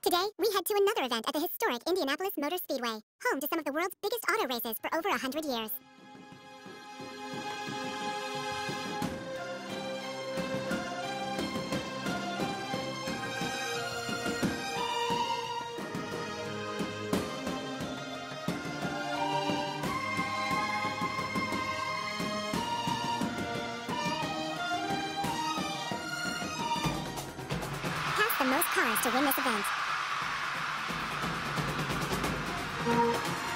Today, we head to another event at the historic Indianapolis Motor Speedway, home to some of the world's biggest auto races for over 100 years. Pass the most cars to win this event.